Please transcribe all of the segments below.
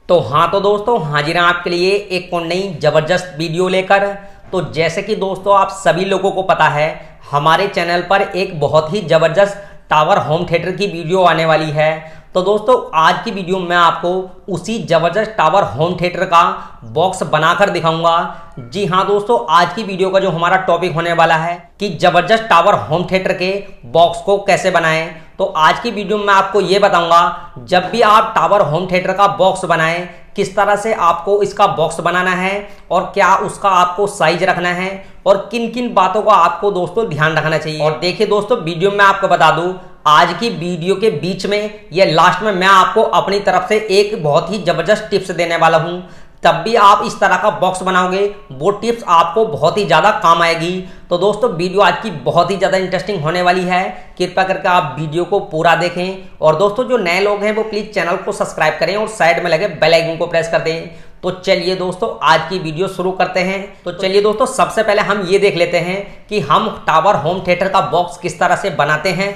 तो हाँ तो दोस्तों हाजिर हैं आपके लिए एक और नई ज़बरदस्त वीडियो लेकर। तो जैसे कि दोस्तों आप सभी लोगों को पता है, हमारे चैनल पर एक बहुत ही ज़बरदस्त टावर होम थिएटर की वीडियो आने वाली है। तो दोस्तों आज की वीडियो में आपको उसी ज़बरदस्त टावर होम थिएटर का बॉक्स बनाकर दिखाऊंगा। जी हाँ दोस्तों, आज की वीडियो का जो हमारा टॉपिक होने वाला है कि ज़बरदस्त टावर होम थिएटर के बॉक्स को कैसे बनाएं। तो आज की वीडियो में आपको ये बताऊंगा, जब भी आप टावर होम थिएटर का बॉक्स बनाएं किस तरह से आपको इसका बॉक्स बनाना है और क्या उसका आपको साइज रखना है और किन किन बातों का आपको दोस्तों ध्यान रखना चाहिए। और देखिए दोस्तों, वीडियो में आपको बता दूं, आज की वीडियो के बीच में या लास्ट में मैं आपको अपनी तरफ से एक बहुत ही जबरदस्त टिप्स देने वाला हूं। तब भी आप इस तरह का बॉक्स बनाओगे, वो टिप्स आपको बहुत ही ज़्यादा काम आएगी। तो दोस्तों वीडियो आज की बहुत ही ज़्यादा इंटरेस्टिंग होने वाली है, कृपया करके आप वीडियो को पूरा देखें। और दोस्तों जो नए लोग हैं वो प्लीज़ चैनल को सब्सक्राइब करें और साइड में लगे बेल आइकन को प्रेस कर दें। तो चलिए दोस्तों आज की वीडियो शुरू करते हैं। तो चलिए दोस्तों, सबसे पहले हम ये देख लेते हैं कि हम टावर होम थिएटर का बॉक्स किस तरह से बनाते हैं।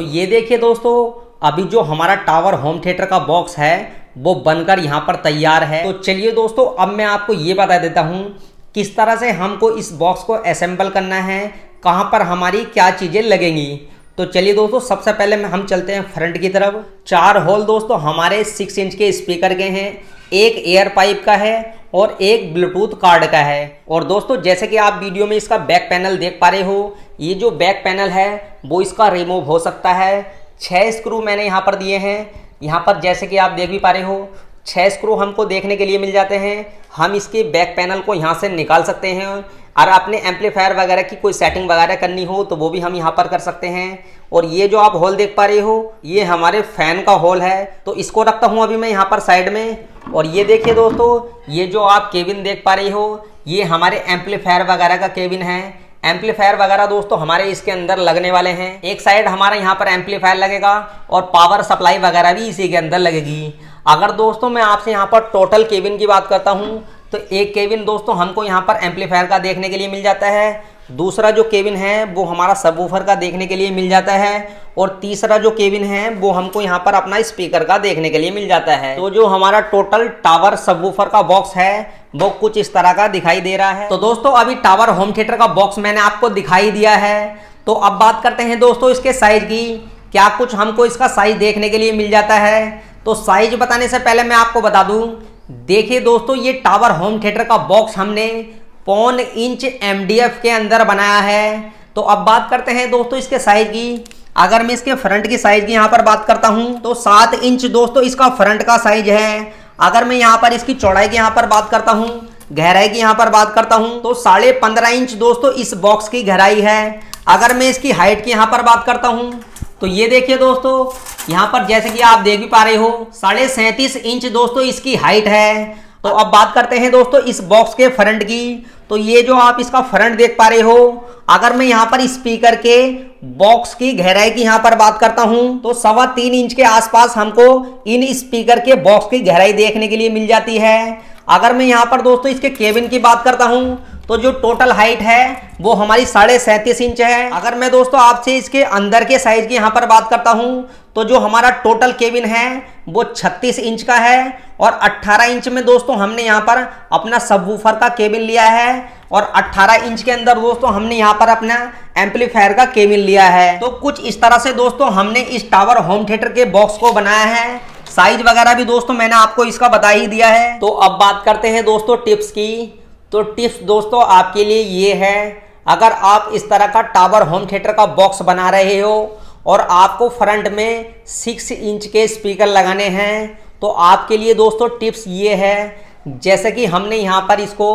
ये देखिए दोस्तों, अभी जो हमारा टावर होम थिएटर का बॉक्स है वो बनकर यहाँ पर तैयार है। तो चलिए दोस्तों, अब मैं आपको ये बता देता हूँ किस तरह से हमको इस बॉक्स को असेंबल करना है, कहाँ पर हमारी क्या चीज़ें लगेंगी। तो चलिए दोस्तों, सबसे पहले हम चलते हैं फ्रंट की तरफ। 4 होल दोस्तों हमारे 6 इंच के स्पीकर के हैं, एक एयर पाइप का है और एक ब्लूटूथ कार्ड का है। और दोस्तों जैसे कि आप वीडियो में इसका बैक पैनल देख पा रहे हो, ये जो बैक पैनल है वो इसका रिमूव हो सकता है। 6 स्क्रू मैंने यहाँ पर दिए हैं। यहाँ पर जैसे कि आप देख भी पा रहे हो 6 स्क्रू हमको देखने के लिए मिल जाते हैं। हम इसके बैक पैनल को यहाँ से निकाल सकते हैं और अपने एम्पलीफायर वगैरह की कोई सेटिंग वगैरह करनी हो तो वो भी हम यहाँ पर कर सकते हैं। और ये जो आप होल देख पा रहे हो ये हमारे फैन का होल है, तो इसको रखता हूँ अभी मैं यहाँ पर साइड में। और ये देखिए दोस्तों, ये जो आप केबिन देख पा रहे हो ये हमारे एम्पलीफायर वगैरह का केबिन है। एम्पलीफायर वगैरह दोस्तों हमारे इसके अंदर लगने वाले हैं। एक साइड हमारा यहाँ पर एम्पलीफायर लगेगा और पावर सप्लाई वगैरह भी इसी के अंदर लगेगी। अगर दोस्तों मैं आपसे यहाँ पर टोटल केबिन की बात करता हूँ तो एक केबिन दोस्तों हमको यहाँ पर एम्पलीफायर का देखने के लिए मिल जाता है, दूसरा जो केबिन है वो हमारा सबवूफर का देखने के लिए मिल जाता है, और तीसरा जो केबिन है वो हमको यहाँ पर अपना स्पीकर का देखने के लिए मिल जाता है। तो जो हमारा टोटल टावर सबवूफर का बॉक्स है वो कुछ इस तरह का दिखाई दे रहा है। तो दोस्तों अभी टावर होम थिएटर का बॉक्स मैंने आपको दिखाई दिया है। तो अब बात करते हैं दोस्तों इसके साइज की, क्या कुछ हमको इसका साइज देखने के लिए मिल जाता है। तो साइज बताने से पहले मैं आपको बता दूं, देखिए दोस्तों ये टावर होम थिएटर का बॉक्स हमने 1.25 इंच MDF के अंदर बनाया है। तो अब बात करते हैं दोस्तों इसके साइज की। अगर मैं इसके फ्रंट की साइज की यहाँ पर बात करता हूँ तो 7 इंच दोस्तों इसका फ्रंट का साइज है। अगर मैं यहाँ पर इसकी चौड़ाई की यहाँ पर बात करता हूँ, गहराई की यहाँ पर बात करता हूँ तो 15.5 इंच दोस्तों इस बॉक्स की गहराई है। अगर मैं इसकी हाइट की यहाँ पर बात करता हूँ तो ये देखिए दोस्तों, यहाँ पर जैसे कि आप देख भी पा रहे हो 37.5 इंच दोस्तों इसकी हाइट है। तो अब बात करते हैं दोस्तों इस बॉक्स के फ्रंट की। तो ये जो आप इसका फ्रंट देख पा रहे हो, अगर मैं यहाँ पर स्पीकर के बॉक्स की गहराई की यहाँ पर बात करता हूँ तो 3.25 इंच के आसपास हमको इन स्पीकर के बॉक्स की गहराई देखने के लिए मिल जाती है। अगर मैं यहाँ पर दोस्तों इसके केबिन की बात करता हूँ तो जो टोटल हाइट है वो हमारी 37.5 इंच है। अगर मैं दोस्तों आपसे इसके अंदर के साइज की यहाँ पर बात करता हूँ तो जो हमारा टोटल केबिन है वो 36 इंच का है, और 18 इंच में दोस्तों हमने यहाँ पर अपना सबवूफर का केबिन लिया है, और 18 इंच के अंदर दोस्तों हमने यहाँ पर अपना एम्पलीफायर का केबिन लिया है। तो कुछ इस तरह से दोस्तों हमने इस टावर होम थिएटर के बॉक्स को बनाया है। साइज वगैरह भी दोस्तों मैंने आपको इसका बता ही दिया है। तो अब बात करते हैं दोस्तों टिप्स की। तो टिप्स दोस्तों आपके लिए ये है, अगर आप इस तरह का टावर होम थिएटर का बॉक्स बना रहे हो और आपको फ्रंट में 6 इंच के स्पीकर लगाने हैं तो आपके लिए दोस्तों टिप्स ये है, जैसे कि हमने यहाँ पर इसको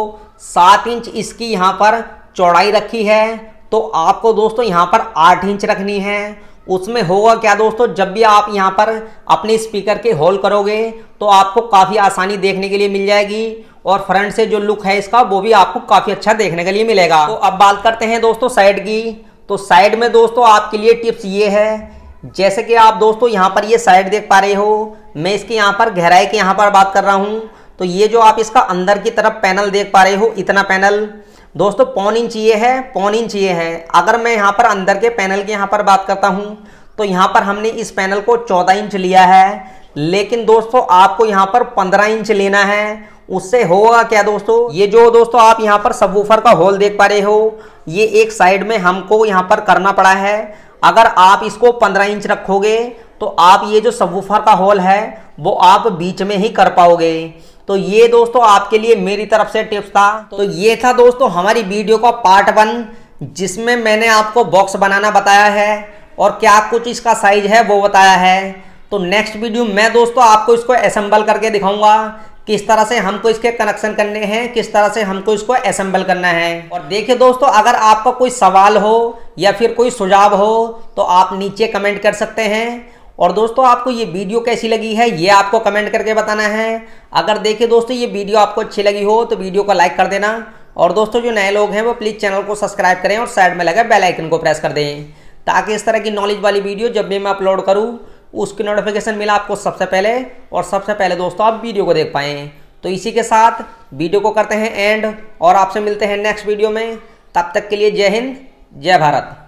7 इंच इसकी यहाँ पर चौड़ाई रखी है तो आपको दोस्तों यहाँ पर 8 इंच रखनी है। उसमें होगा क्या दोस्तों, जब भी आप यहाँ पर अपने स्पीकर के होल करोगे तो आपको काफ़ी आसानी देखने के लिए मिल जाएगी, और फ्रंट से जो लुक है इसका वो भी आपको काफ़ी अच्छा देखने के लिए मिलेगा। तो अब बात करते हैं दोस्तों साइड की। तो साइड में दोस्तों आपके लिए टिप्स ये है, जैसे कि आप दोस्तों यहाँ पर ये साइड देख पा रहे हो, मैं इसकी यहाँ पर गहराई की यहाँ पर बात कर रहा हूँ। तो ये जो आप इसका अंदर की तरफ पैनल देख पा रहे हो, इतना पैनल दोस्तों 1.25 इंच ये है, 1.25 इंच ये है। अगर मैं यहाँ पर अंदर के पैनल की यहाँ पर बात करता हूँ तो यहाँ पर हमने इस पैनल को 14 इंच लिया है, लेकिन दोस्तों आपको यहाँ पर 15 इंच लेना है। उससे होगा क्या दोस्तों, ये जो दोस्तों आप यहाँ पर सबवूफर का होल देख पा रहे हो, ये एक साइड में हमको यहाँ पर करना पड़ा है। अगर आप इसको 15 इंच रखोगे तो आप ये जो सबवूफर का होल है वो आप बीच में ही कर पाओगे। तो ये दोस्तों आपके लिए मेरी तरफ से टिप्स था। तो ये था दोस्तों हमारी वीडियो का पार्ट 1, जिसमें मैंने आपको बॉक्स बनाना बताया है और क्या कुछ इसका साइज है वो बताया है। तो नेक्स्ट वीडियो में दोस्तों आपको इसको असेंबल करके दिखाऊंगा, किस तरह से हमको इसके कनेक्शन करने हैं, किस तरह से हमको इसको असेंबल करना है। और देखिए दोस्तों, अगर आपका कोई सवाल हो या फिर कोई सुझाव हो तो आप नीचे कमेंट कर सकते हैं। और दोस्तों आपको ये वीडियो कैसी लगी है ये आपको कमेंट करके बताना है। अगर देखिए दोस्तों ये वीडियो आपको अच्छी लगी हो तो वीडियो को लाइक कर देना, और दोस्तों जो नए लोग हैं वो प्लीज़ चैनल को सब्सक्राइब करें और साइड में लगे बेल आइकन को प्रेस कर दें, ताकि इस तरह की नॉलेज वाली वीडियो जब भी मैं अपलोड करूँ उसकी नोटिफिकेशन मिला आपको सबसे पहले, और सबसे पहले दोस्तों आप वीडियो को देख पाएँ। तो इसी के साथ वीडियो को करते हैं एंड, और आपसे मिलते हैं नेक्स्ट वीडियो में। तब तक के लिए जय हिंद, जय भारत।